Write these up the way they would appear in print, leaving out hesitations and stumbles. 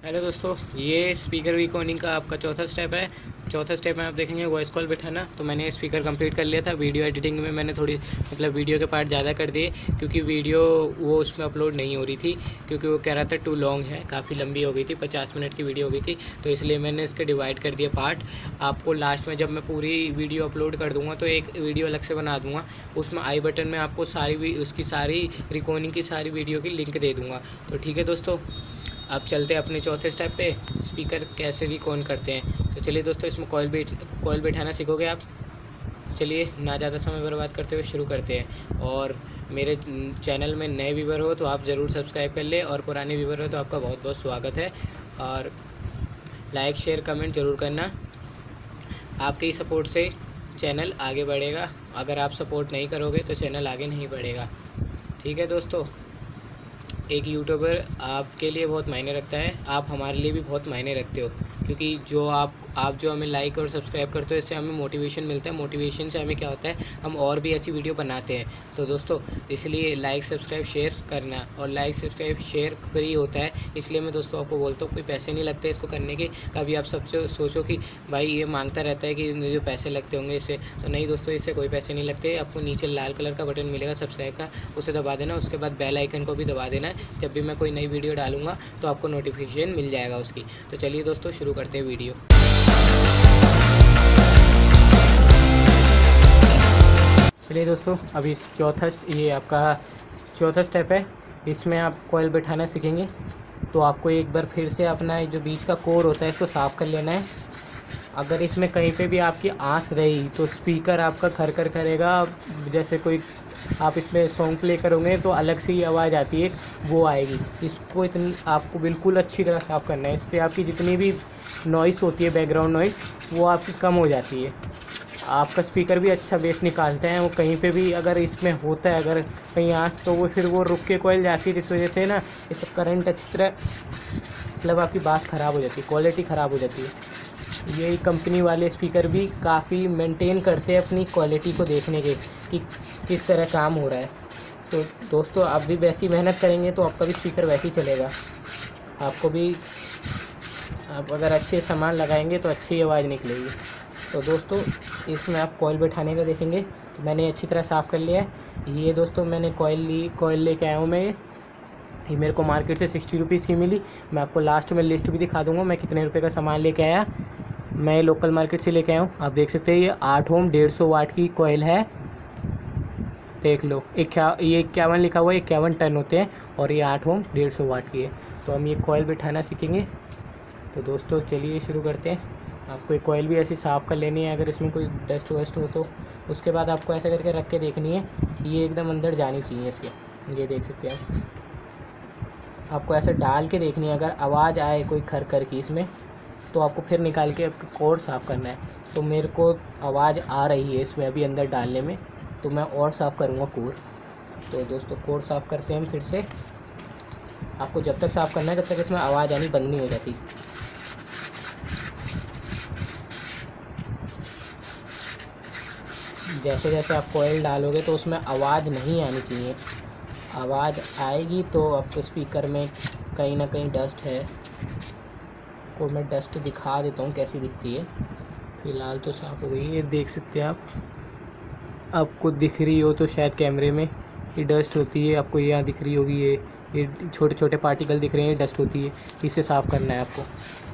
Hello दोस्तों, ये speaker recording का आपका चौथा स्टेप है। चौथा स्टेप में आप देखेंगे वॉइस कॉल बिठाना। तो मैंने स्पीकर कंप्लीट कर लिया था। वीडियो एडिटिंग में मैंने थोड़ी वीडियो के पार्ट ज़्यादा कर दिए, क्योंकि वीडियो वो उसमें अपलोड नहीं हो रही थी, क्योंकि वो कह रहा था टू लॉन्ग है, काफ़ी लंबी हो गई थी, 50 मिनट की वीडियो हो गई थी। तो इसलिए मैंने इसके डिवाइड कर दिए पार्ट। आपको लास्ट में जब मैं पूरी वीडियो अपलोड कर दूँगा तो एक वीडियो अलग से बना दूँगा, उसमें आई बटन में आपको उसकी सारी रिकॉर्डिंग की सारी वीडियो की लिंक दे दूँगा। तो ठीक है दोस्तों, अब चलते हैं अपने चौथे स्टेप पे, स्पीकर कैसे रिकॉर्ड करते हैं। तो चलिए दोस्तों, इसमें कॉइल बैठाना सीखोगे आप। चलिए ना ज़्यादा समय बर्बाद करते हुए शुरू करते हैं। और मेरे चैनल में नए व्यूवर हो तो आप ज़रूर सब्सक्राइब कर ले, और पुराने व्यूवर हो तो आपका बहुत बहुत स्वागत है। और लाइक शेयर कमेंट ज़रूर करना। आपके ही सपोर्ट से चैनल आगे बढ़ेगा। अगर आप सपोर्ट नहीं करोगे तो चैनल आगे नहीं बढ़ेगा। ठीक है दोस्तों, एक यूट्यूबर आपके लिए बहुत मायने रखता है, आप हमारे लिए भी बहुत मायने रखते हो, क्योंकि जो आप जो हमें लाइक और सब्सक्राइब करते हो, इससे हमें मोटिवेशन मिलता है। मोटिवेशन से हमें क्या होता है, हम और भी ऐसी वीडियो बनाते हैं। तो दोस्तों, इसलिए लाइक सब्सक्राइब शेयर करना, और लाइक सब्सक्राइब शेयर फ्री होता है। इसलिए मैं दोस्तों आपको बोलता हूँ, कोई पैसे नहीं लगते इसको करने के। कभी आप सब सोचो कि भाई ये मांगता रहता है कि मुझे पैसे लगते होंगे इससे, तो नहीं दोस्तों, इससे कोई पैसे नहीं लगते। आपको नीचे लाल कलर का बटन मिलेगा सब्सक्राइब का, उसे दबा देना। उसके बाद बेल आइकन को भी दबा देना है। जब भी मैं कोई नई वीडियो डालूंगा तो आपको नोटिफिकेशन मिल जाएगा उसकी। तो चलिए दोस्तों, शुरू करते हैं वीडियो। चलिए दोस्तों, अभी ये आपका चौथा स्टेप है। इसमें आप कॉइल बैठाना सीखेंगे। तो आपको एक बार फिर से अपना जो बीच का कोर होता है इसको साफ़ कर लेना है। अगर इसमें कहीं पे भी आपकी आंच रही तो स्पीकर आपका खर खर करेगा। जैसे कोई आप इसमें सॉन्ग प्ले करोगे तो अलग से ही आवाज़ आती है, वो आएगी। इसको इतनी आपको बिल्कुल अच्छी तरह साफ़ करना है। इससे आपकी जितनी भी नॉइस होती है, बैकग्राउंड नॉइस, वो आपकी कम हो जाती है। आपका स्पीकर भी अच्छा बेस निकालते हैं। वो कहीं पे भी अगर इसमें होता है, अगर कहीं आंच, तो वो फिर वो रुक के कॉइल जाती है, जिस वजह से ना इसका करंट अच्छी तरह आपकी बास ख़राब हो जाती है, क्वालिटी ख़राब हो जाती है। यही कंपनी वाले स्पीकर भी काफ़ी मेंटेन करते हैं अपनी क्वालिटी को देखने के कि किस तरह काम हो रहा है। तो दोस्तों, आप भी वैसी मेहनत करेंगे तो आपका भी स्पीकर वैसे ही चलेगा। आपको भी, आप अगर अच्छे सामान लगाएंगे तो अच्छी आवाज़ निकलेगी। तो दोस्तों, इसमें आप कॉइल बैठाने का देखेंगे। तो मैंने अच्छी तरह साफ़ कर लिया है। ये दोस्तों, मैंने कॉइल लेके आया हूँ मैं। ये मेरे को मार्केट से 60 रुपीज़ की मिली। मैं आपको लास्ट में लिस्ट भी दिखा दूँगा मैं कितने रुपए का सामान लेके आया। मैं लोकल मार्केट से लेके आया हूँ। आप देख सकते हैं, ये 8 ओम 150 वाट की कॉइल है। देख लो, ये 51 लिखा हुआ है, 51 टन होते हैं, और ये 8 ओम 150 वाट की है। तो हम ये कॉइल बिठाना सीखेंगे। तो दोस्तों चलिए शुरू करते हैं। आपको एक कॉइल भी ऐसी साफ़ कर लेनी है, अगर इसमें कोई डस्ट वस्ट हो तो। उसके बाद आपको ऐसे करके रख के देखनी है, ये एकदम अंदर जानी चाहिए इसके। ये देख सकते हैं आपको ऐसे डाल के देखनी है। अगर आवाज़ आए कोई खर खर की इसमें, तो आपको फिर निकाल के आपको कोर साफ़ करना है। तो मेरे को आवाज़ आ रही है इसमें अभी अंदर डालने में, तो मैं और साफ़ करूँगा कोर। तो दोस्तों, कोर साफ़ करते हैं हम फिर से। आपको जब तक साफ़ करना है जब तक इसमें आवाज़ आनी बंद नहीं हो जाती। जैसे जैसे आप कॉइल डालोगे तो उसमें आवाज़ नहीं आनी चाहिए। आवाज़ आएगी तो आपके स्पीकर में कहीं ना कहीं डस्ट है। को मैं डस्ट दिखा देता हूँ कैसी दिखती है। फ़िलहाल तो साफ़ हो गई है, ये देख सकते हैं आप। आपको दिख रही हो तो शायद कैमरे में, ये डस्ट होती है। आपको यहाँ दिख रही होगी, ये छोटे छोटे पार्टिकल दिख रहे हैं, डस्ट होती है। इसे साफ़ करना है आपको।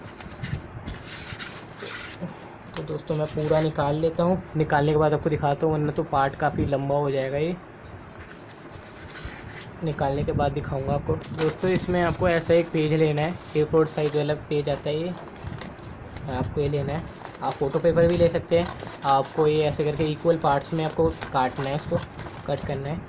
तो दोस्तों, मैं पूरा निकाल लेता हूँ। निकालने के बाद आपको दिखाता हूँ, वरना तो पार्ट काफ़ी लंबा हो जाएगा। ये निकालने के बाद दिखाऊंगा आपको। दोस्तों, इसमें आपको ऐसा एक पेज लेना है, A4 साइज वाला पेज आता है ये। आपको ये लेना है। आप फ़ोटो पेपर भी ले सकते हैं। आपको ये ऐसे करके इक्वल पार्ट्स में आपको काटना है, इसको कट करना है।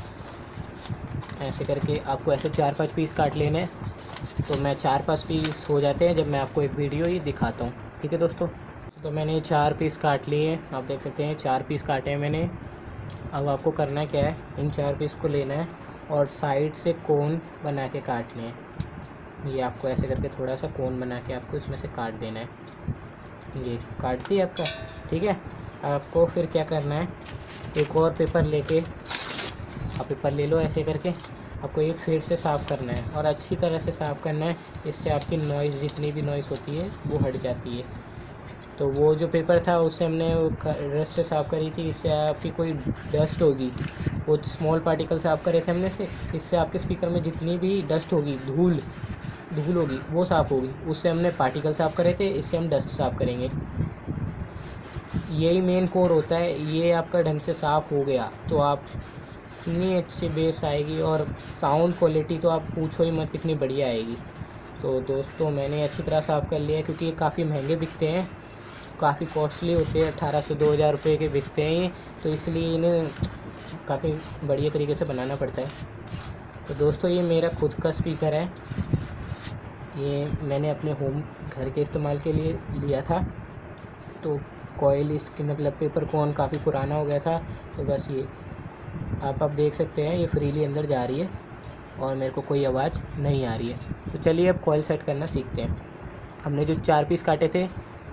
ऐसे करके आपको ऐसे 4-5 पीस काट लेने हैं। तो मैं 4-5 पीस हो जाते हैं जब मैं आपको एक वीडियो ये दिखाता हूँ। ठीक है दोस्तों, तो मैंने 4 पीस काट लिए हैं। आप देख सकते हैं 4 पीस काटे हैं मैंने। अब आपको करना क्या है, इन 4 पीस को लेना है और साइड से कोन बना के काटने हैं। ये आपको ऐसे करके थोड़ा सा कोन बना के आपको इसमें से काट देना है। ये काट दिया आपका। ठीक है, आपको फिर क्या करना है, एक और पेपर लेके, आप पेपर ले लो ऐसे करके। आपको ये फिर से साफ़ करना है और अच्छी तरह से साफ़ करना है। इससे आपकी नॉइज़, जितनी भी नॉइज़ होती है वो हट जाती है। तो वो जो पेपर था उससे हमने ब्रश से साफ़ करी थी, इससे आपकी कोई डस्ट होगी, वो स्मॉल पार्टिकल साफ़ करे थे हमने से, इससे आपके स्पीकर में जितनी भी डस्ट होगी, धूल होगी, वो साफ़ होगी। उससे हमने पार्टिकल साफ़ करे थे, इससे हम डस्ट साफ़ करेंगे। यही मेन कोर होता है। ये आपका ढंग से साफ़ हो गया तो आप इतनी अच्छी बेस आएगी और साउंड क्वालिटी तो आप पूछो ही मत, कितनी बढ़िया आएगी। तो दोस्तों मैंने अच्छी तरह साफ़ कर लिया है, क्योंकि ये काफ़ी महंगे बिकते हैं, काफ़ी कॉस्टली होते हैं, 18 से 2000 रुपये के बिकते हैं ये, तो इसलिए इन्हें काफ़ी बढ़िया तरीके से बनाना पड़ता है। तो दोस्तों ये मेरा खुद का स्पीकर है, ये मैंने अपने होम घर के इस्तेमाल के लिए लिया था। तो कॉइल इसकी मतलब पेपर कोन काफ़ी पुराना हो गया था, तो बस ये आप देख सकते हैं ये फ्रीली अंदर जा रही है और मेरे को कोई आवाज़ नहीं आ रही है। तो चलिए अब कॉइल सेट करना सीखते हैं। हमने जो 4 पीस काटे थे,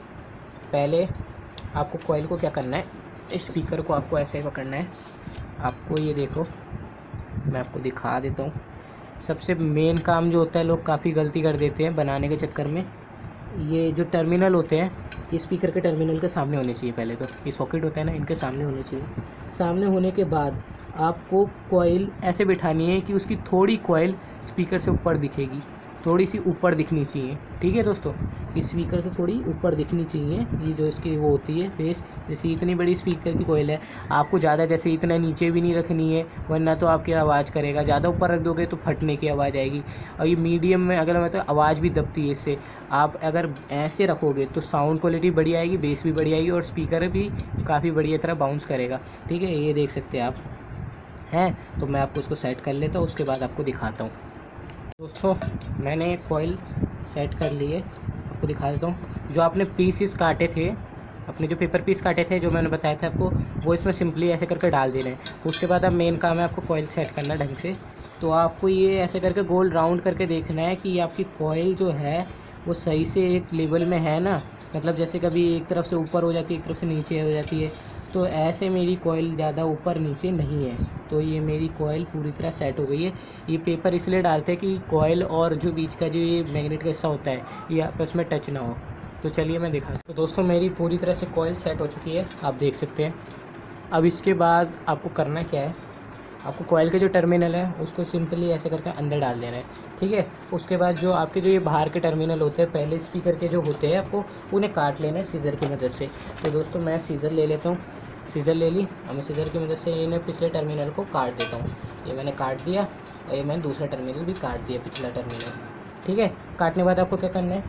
पहले आपको कॉइल को क्या करना है, इस स्पीकर को आपको ऐसे पकड़ना है। आपको ये देखो, मैं आपको दिखा देता हूँ। सबसे मेन काम जो होता है, लोग काफ़ी गलती कर देते हैं बनाने के चक्कर में, ये जो टर्मिनल होते हैं, ये स्पीकर के टर्मिनल के सामने होने चाहिए। पहले तो ये सॉकेट होता है ना, इनके सामने होने चाहिए। सामने होने के बाद आपको कॉइल ऐसे बिठानी है कि उसकी थोड़ी कॉइल स्पीकर से ऊपर दिखेगी, थोड़ी सी ऊपर दिखनी चाहिए। ठीक है दोस्तों, इस स्पीकर से थोड़ी ऊपर दिखनी चाहिए। ये जो इसकी वो होती है फेस, जैसे इतनी बड़ी स्पीकर की कॉइल है, आपको ज़्यादा जैसे इतना नीचे भी नहीं रखनी है, वरना तो आपकी आवाज़ करेगा। ज़्यादा ऊपर रख दोगे तो फटने की आवाज़ आएगी। और ये मीडियम में अगर मतलब आवाज़ भी दबती है इससे। आप अगर ऐसे रखोगे तो साउंड क्वालिटी बढ़िया आएगी, बेस भी बढ़िया आएगी और स्पीकर भी काफ़ी बढ़िया तरह बाउंस करेगा। ठीक है, ये देख सकते हैं आप हैं। तो मैं आपको उसको सेट कर लेता हूँ, उसके बाद आपको दिखाता हूँ। दोस्तों मैंने कॉइल सेट कर ली है, आपको दिखा देता हूँ। जो आपने पीसेस काटे थे, अपने जो पेपर पीस काटे थे, जो मैंने बताया था आपको, वो इसमें सिंपली ऐसे करके डाल देना है। उसके बाद अब मेन काम है आपको कॉइल सेट करना ढंग से। तो आपको ये ऐसे करके गोल राउंड करके देखना है कि आपकी कॉइल जो है वो सही से एक लेवल में है ना, मतलब जैसे कभी एक तरफ से ऊपर हो जाती है, एक तरफ से नीचे हो जाती है, तो ऐसे मेरी कॉइल ज़्यादा ऊपर नीचे नहीं है। तो ये मेरी कॉइल पूरी तरह सेट हो गई है। ये पेपर इसलिए डालते हैं कि कॉइल और जो बीच का जो ये मैग्नेट का हिस्सा होता है, ये आपस में टच ना हो। तो चलिए मैं दिखाता हूँ। तो दोस्तों मेरी पूरी तरह से कॉइल सेट हो चुकी है, आप देख सकते हैं। अब इसके बाद आपको करना क्या है, आपको कॉइल के जो टर्मिनल है उसको सिंपली ऐसे करके अंदर डाल देना है। ठीक है, उसके बाद जो आपके जो ये बाहर के टर्मिनल होते हैं, पहले स्पीकर के जो होते हैं, आपको उन्हें काट लेना है सीज़र की मदद से। तो दोस्तों मैं सीज़र ले लेता हूँ, सीज़र ले ली और मैं सीज़र की मदद से इन्हें पिछले टर्मिनल को काट देता हूँ। ये मैंने काट दिया और ये मैंने दूसरा टर्मिनल भी काट दिया, पिछला टर्मिनल। ठीक है, काटने के बाद आपको क्या करना है,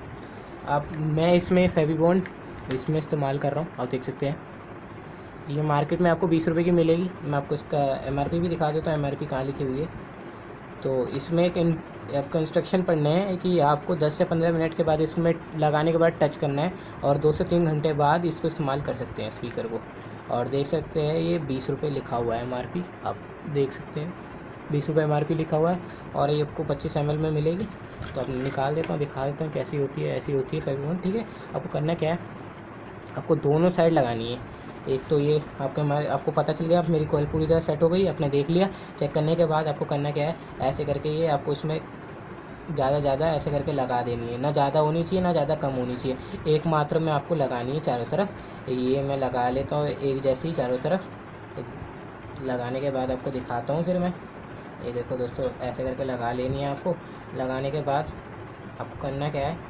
मैं इसमें फेविबॉन्ड इसमें इस्तेमाल कर रहा हूँ, आप देख सकते हैं। ये मार्केट में आपको 20 रुपये की मिलेगी। मैं आपको इसका MRP भी दिखा देता हूँ, MRP कहाँ लिखी हुई है। तो इसमें एक आपको इंस्ट्रक्शन पढ़ना है कि आपको 10 से 15 मिनट के बाद इसमें लगाने के बाद टच करना है और 2 से 3 घंटे बाद इसको इस्तेमाल कर सकते हैं स्पीकर को। और देख सकते हैं ये 20 रुपये लिखा हुआ है MRP, आप देख सकते हैं 20 रुपये MRP लिखा हुआ है और ये आपको 25 ml में मिलेगी। तो आप निकाल देता हूँ, दिखा देता हूँ कैसी होती है। ऐसी होती है फेविबॉन्ड। ठीक है, आपको करना क्या है, आपको दोनों साइड लगानी है। एक तो ये आपको पता चल गया, अब मेरी कॉइल पूरी तरह सेट हो गई, आपने देख लिया। चेक करने के बाद आपको करना क्या है, ऐसे करके ये आपको इसमें ज़्यादा ऐसे करके लगा देनी है। ना ज़्यादा होनी चाहिए, ना ज़्यादा कम होनी चाहिए, एक मात्रा में आपको लगानी है चारों तरफ। ये मैं लगा लेता हूँ एक जैसी चारों तरफ। लगाने के बाद आपको दिखाता हूँ फिर मैं। ये देखो दोस्तों, ऐसे करके लगा लेनी है आपको। लगाने के बाद आपको करना क्या है,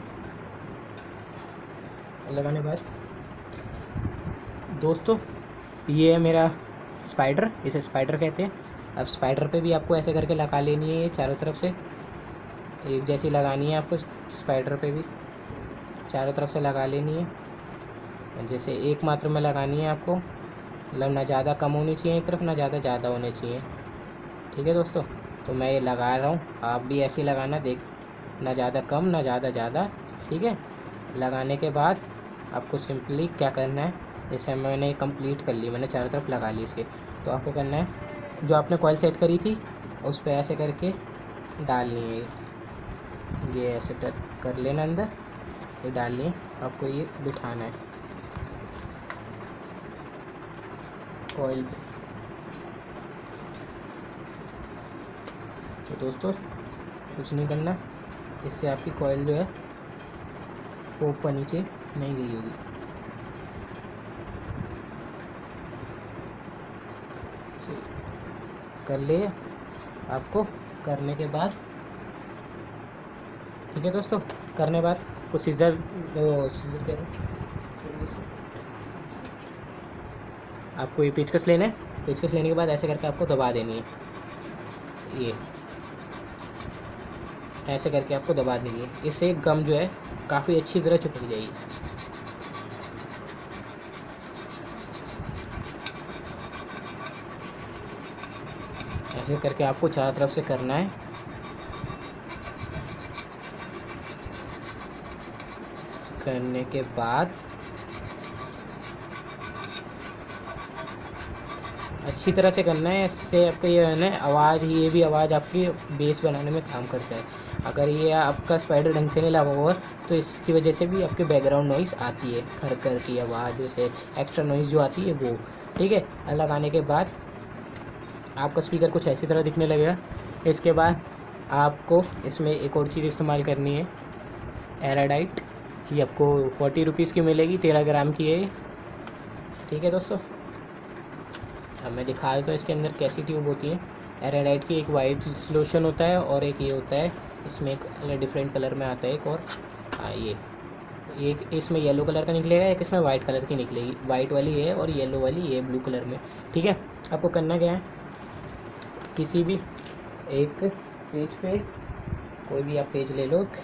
लगाने के बाद दोस्तों ये है मेरा स्पाइडर, इसे स्पाइडर कहते हैं। अब स्पाइडर पे भी आपको ऐसे करके लगा लेनी है, ये चारों तरफ से एक जैसी लगानी है आपको। स्पाइडर पे भी चारों तरफ से लगा लेनी है, जैसे एक मात्रा में लगानी है आपको, मतलब ना ज़्यादा कम होनी चाहिए एक तरफ, ना ज़्यादा होने चाहिए। ठीक है दोस्तों, तो मैं ये लगा रहा हूँ, आप भी ऐसे ही लगाना, देख ना ज़्यादा कम ना ज़्यादा। ठीक है, लगाने के बाद आपको सिंपली क्या करना है, जैसे मैंने कंप्लीट कर ली, मैंने चारों तरफ लगा ली इसके। तो आपको करना है, जो आपने कॉइल सेट करी थी उस पर ऐसे करके डालनी है, ये ऐसे कर लेना अंदर, ये डालनी है आपको, ये बिठाना है कॉइल पे। दोस्तों कुछ नहीं करना, इससे आपकी कॉइल जो है वो ऊपर नीचे नहीं गई होगी। कर लिए आपको करने के बाद, ठीक है दोस्तों, करने के बाद कुछ सीजर कह रहे आपको ये पेचकस लेना है। पेचकस लेने के बाद ऐसे करके आपको दबा देनी है, ये ऐसे करके आपको दबा देनी है। इससे गम जो है काफ़ी अच्छी तरह चिपक जाएगी। ऐसे करके आपको चारों तरफ से करना है। करने के बाद अच्छी तरह से करना है। इससे आपका ये है ना आवाज़, ये भी आवाज़ आपकी बेस बनाने में काम करता है। अगर ये आपका स्पाइडर ढंग से नहीं लगा हुआ तो इसकी वजह से भी आपके बैकग्राउंड नॉइज़ आती है, खर खर की आवाज़, जैसे एक्स्ट्रा नॉइज़ जो आती है वो। ठीक है, लगाने के बाद आपका स्पीकर कुछ ऐसी तरह दिखने लगेगा। इसके बाद आपको इसमें एक और चीज़ इस्तेमाल करनी है, एराडाइट। ये आपको 40 रुपीज़ की मिलेगी, 13 ग्राम की है ये। ठीक है दोस्तों, अब मैं दिखा देता हूँ इसके अंदर कैसी ट्यूब होती है। एराडाइट की एक वाइट सॉल्यूशन होता है और एक ये होता है, इसमें एक डिफरेंट कलर में आता है एक और। ये एक इसमें येलो कलर का निकलेगा, एक इसमें वाइट कलर की निकलेगी। वाइट वाली है और येलो वाली ये ब्लू कलर में। ठीक है, आपको करना क्या है, किसी भी एक पेज पे, कोई भी आप पेज ले लो,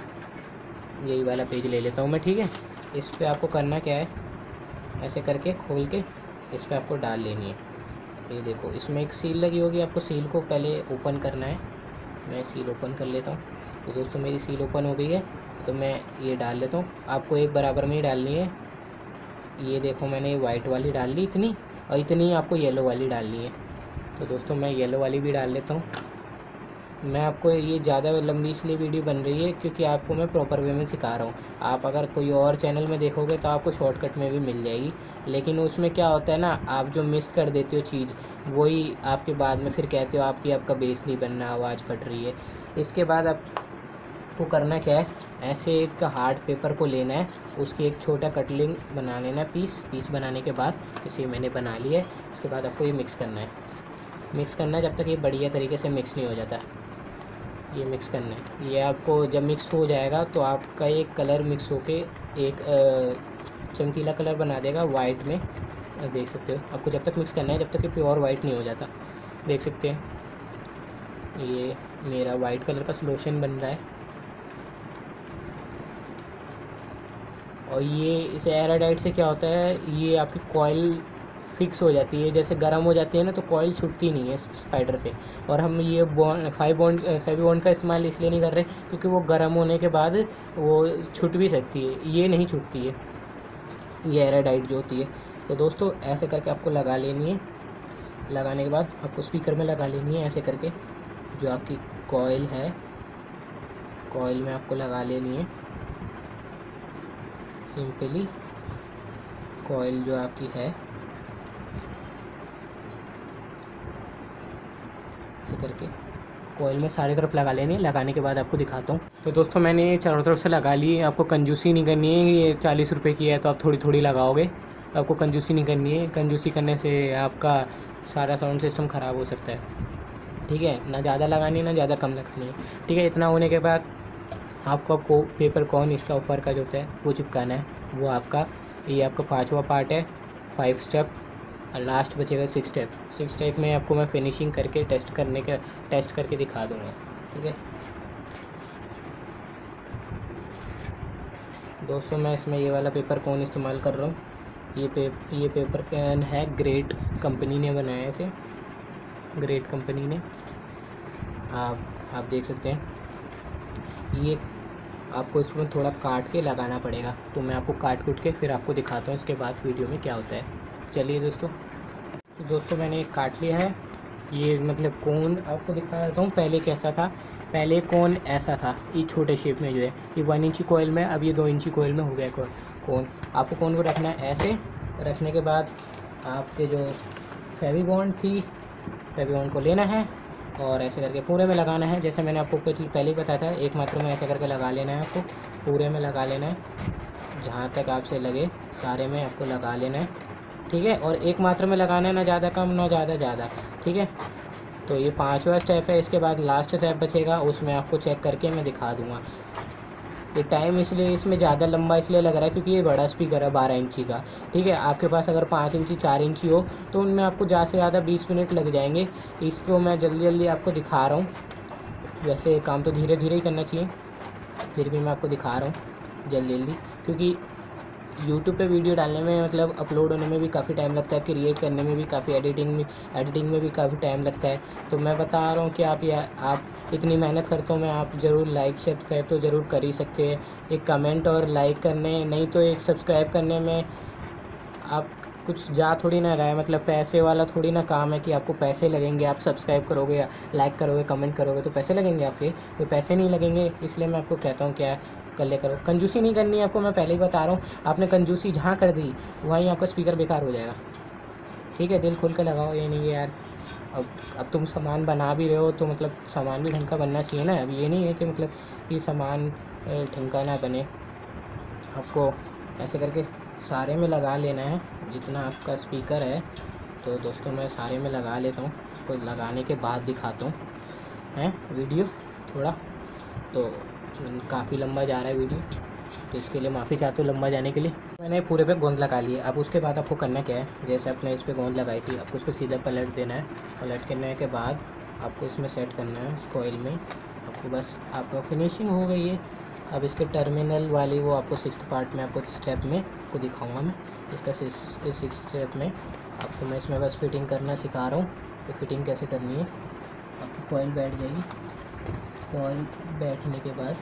यही वाला पेज ले लेता हूँ मैं। ठीक है, इस पे आपको करना क्या है, ऐसे करके खोल के इस पे आपको डाल लेनी है। ये देखो, इसमें एक सील लगी होगी, आपको सील को पहले ओपन करना है। मैं सील ओपन कर लेता हूँ। तो दोस्तों मेरी सील ओपन हो गई है, तो मैं ये डाल लेता हूँ। आपको एक बराबर में ही डालनी है। ये देखो, मैंने वाइट वाली डाल ली इतनी, और इतनी आपको येलो वाली डालनी है। तो दोस्तों मैं येलो वाली भी डाल लेता हूँ। मैं आपको ये ज़्यादा लंबी इसलिए वीडियो बन रही है क्योंकि आपको मैं प्रॉपर वे में सिखा रहा हूँ। आप अगर कोई और चैनल में देखोगे तो आपको शॉर्टकट में भी मिल जाएगी, लेकिन उसमें क्या होता है ना, आप जो मिस कर देते हो चीज़, वही आपके बाद में फिर कहते हो आपका बेस नहीं बनना, आवाज़ फट रही है। इसके बाद आपको करना क्या है, ऐसे एक हार्ड पेपर को लेना है, उसकी एक छोटा कटलिंग बना लेना, पीस बनाने के बाद इसे मैंने बना लिया है। इसके बाद आपको ये मिक्स करना है, जब तक ये बढ़िया तरीके से मिक्स नहीं हो जाता। ये मिक्स करना है। ये आपको जब मिक्स हो जाएगा तो आपका एक कलर मिक्स होके एक चमकीला कलर बना देगा वाइट में, देख सकते हो। आपको जब तक मिक्स करना है जब तक ये प्योर वाइट नहीं हो जाता। देख सकते हैं ये मेरा वाइट कलर का सॉल्यूशन बन रहा है। और ये इस एराडाइट से क्या होता है, ये आपकी कॉइल फिक्स हो जाती है। जैसे गर्म हो जाती है ना तो कॉइल छूटती नहीं है स्पाइडर से। और हम ये फेविबॉन्ड का इस्तेमाल इसलिए नहीं कर रहे क्योंकि वो गर्म होने के बाद वो छूट भी सकती है, ये नहीं छूटती है ये एराडाइट जो होती है। तो दोस्तों ऐसे करके आपको लगा लेनी है। लगाने के बाद आपको स्पीकर में लगा लेनी है, ऐसे करके जो आपकी कॉइल है, कॉइल में आपको लगा लेनी है सिंपली। कॉइल जो आपकी है ऐसे करके कॉइल में सारी तरफ लगा लेनी है। लगाने के बाद आपको दिखाता हूँ। तो दोस्तों मैंने ये चारों तरफ से लगा ली है। आपको कंजूसी नहीं करनी है, ये 40 रुपये की है तो आप थोड़ी थोड़ी लगाओगे, आपको कंजूसी नहीं करनी है। कंजूसी करने से आपका सारा साउंड सिस्टम ख़राब हो सकता है। ठीक है, ना ज़्यादा लगानी है ना ज़्यादा कम लगानी है। ठीक है, इतना होने के बाद आपको पेपर कॉन इसका ऊपर का जो होता है वो चिपकाना है। वो आपका ये आपका 5वां पार्ट है, 5 स्टेप, और लास्ट बचेगा 6 स्टेप। 6 स्टेप में आपको मैं फिनिशिंग करके टेस्ट करके दिखा दूँगा। ठीक है दोस्तों, मैं इसमें ये वाला पेपर कौन इस्तेमाल कर रहा हूँ। ये पेपर कैन है, ग्रेट कंपनी ने बनाया है इसे, ग्रेट कंपनी ने। आप देख सकते हैं। ये आपको इसमें थोड़ा काट के लगाना पड़ेगा, तो मैं आपको काट के फिर आपको दिखाता हूँ इसके बाद वीडियो में क्या होता है। चलिए दोस्तों, तो दोस्तों मैंने एक काट लिया है। ये मतलब कोन आपको दिखा देता हूँ पहले कैसा था। पहले कोन ऐसा था, ये छोटे शेप में जो है, ये 1 इंची कोयल में, अब ये 2 इंची कोयल में हो गया कोन। आपको कोन को रखना है ऐसे। रखने के बाद आपके जो फेविबॉन्ड थी, फेविबॉन्ड को लेना है और ऐसे करके पूरे में लगाना है। जैसे मैंने आपको पहले ही बताया था, एक मात्र में ऐसे करके लगा लेना है, आपको पूरे में लगा लेना है, जहाँ तक आपसे लगे सारे में आपको लगा लेना है, ठीक है। और एक मात्र में लगाना है, ना ज़्यादा कम ना ज़्यादा, ठीक है। तो ये 5वां स्टेप है। इसके बाद लास्ट स्टेप बचेगा, उसमें आपको चेक करके मैं दिखा दूँगा। ये टाइम इसलिए इसमें ज़्यादा लंबा इसलिए लग रहा है क्योंकि ये बड़ा स्पीकर है 12 इंची का, ठीक है। आपके पास अगर 5 इंची 4 इंची हो तो उनमें आपको ज़्यादा से ज़्यादा 20 मिनट लग जाएंगे। इसको मैं जल्दी जल्दी आपको दिखा रहा हूँ। वैसे काम तो धीरे धीरे ही करना चाहिए, फिर भी मैं आपको दिखा रहा हूँ जल्दी जल्दी, क्योंकि यूट्यूब पे वीडियो डालने में मतलब अपलोड होने में भी काफ़ी टाइम लगता है, क्रिएट करने में भी काफ़ी, एडिटिंग में भी काफ़ी टाइम लगता है। तो मैं बता रहा हूँ कि आप इतनी मेहनत करते हो, मैं आप ज़रूर लाइक सब्सक्राइब तो ज़रूर कर ही सकते हैं। एक कमेंट और लाइक करने, नहीं तो एक सब्सक्राइब करने में आप कुछ जा थोड़ी ना रहा है, मतलब पैसे वाला थोड़ी ना काम है कि आपको पैसे लगेंगे। आप सब्सक्राइब करोगे या लाइक करोगे, कमेंट करोगे तो पैसे लगेंगे आपके, तो पैसे नहीं लगेंगे। इसलिए मैं आपको कहता हूँ क्या कर ले करो, कंजूसी नहीं करनी है आपको, मैं पहले ही बता रहा हूँ। आपने कंजूसी जहाँ कर दी वहीं आपका स्पीकर बेकार हो जाएगा, ठीक है। दिल खोल कर लगाओ, ये नहीं है यार अब तुम सामान बना भी रहे हो तो मतलब सामान भी ढंग का बनना चाहिए ना। अब ये नहीं है कि मतलब ये सामान ढंग का ना बने। आपको ऐसे करके सारे में लगा लेना है जितना आपका स्पीकर है। तो दोस्तों मैं सारे में लगा लेता हूँ, तो लगाने के बाद दिखाता हूँ हैं वीडियो थोड़ा। तो काफ़ी लंबा जा रहा है वीडियो, तो इसके लिए माफ़ी चाहता हूँ लंबा जाने के लिए। मैंने पूरे पे गोंद लगा ली है। अब उसके बाद आपको करना क्या है, जैसे आपने इस पर गोंद लगाई थी, आपको उसको सीधा पलट देना है। पलट करने के बाद आपको इसमें सेट करना है कॉइल में। आपको बस आपका फिनिशिंग हो गई है। अब इसके टर्मिनल वाली वो आपको 6th पार्ट में आपको स्टेप में आपको दिखाऊंगा मैं। इसका 6th स्टेप में आपको मैं इसमें बस फिटिंग करना सिखा रहा हूँ। तो फिटिंग कैसे करनी है, आपकी कॉइल बैठ जाएगी। कॉइल बैठने के बाद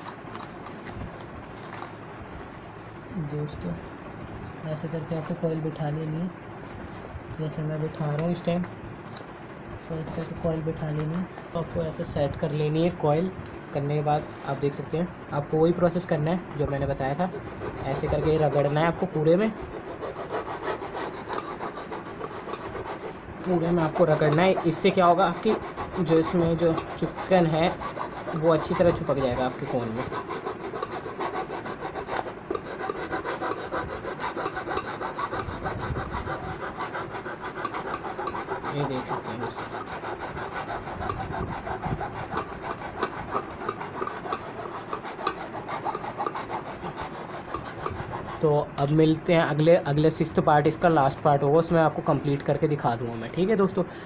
दोस्तों ऐसे करके आपको कॉइल बिठा लेनी है, जैसे मैं बिठा रहा हूँ इस टाइम। तो इस तरह से कॉइल बिठा लेनी है। तो आपको ऐसे सेट कर लेनी है। कॉइल करने के बाद आप देख सकते हैं, आपको वही प्रोसेस करना है जो मैंने बताया था। ऐसे करके रगड़ना है आपको पूरे में आपको रगड़ना है। इससे क्या होगा, आपकी जो इसमें जो चिकन है वो अच्छी तरह चिपक जाएगा आपके कोन में। ये देख सकते हैं दोस्तों। तो अब मिलते हैं अगले 6th पार्ट, इसका लास्ट पार्ट होगा, उसमें आपको कंप्लीट करके दिखा दूंगा मैं, ठीक है दोस्तों।